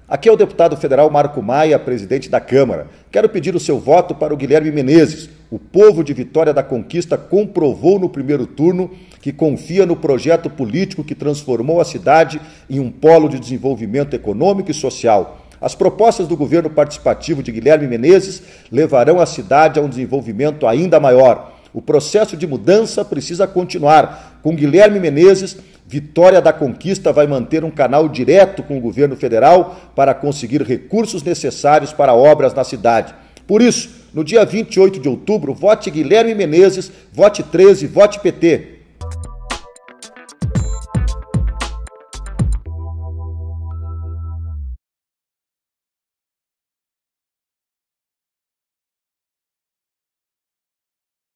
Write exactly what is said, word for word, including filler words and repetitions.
Aqui é o deputado federal Marco Maia, presidente da Câmara. Quero pedir o seu voto para o Guilherme Menezes. O povo de Vitória da Conquista comprovou no primeiro turno que confia no projeto político que transformou a cidade em um polo de desenvolvimento econômico e social. As propostas do governo participativo de Guilherme Menezes levarão a cidade a um desenvolvimento ainda maior. O processo de mudança precisa continuar. Com Guilherme Menezes, Vitória da Conquista vai manter um canal direto com o governo federal para conseguir recursos necessários para obras na cidade. Por isso, no dia vinte e oito de outubro, vote Guilherme Menezes, vote treze, vote P T.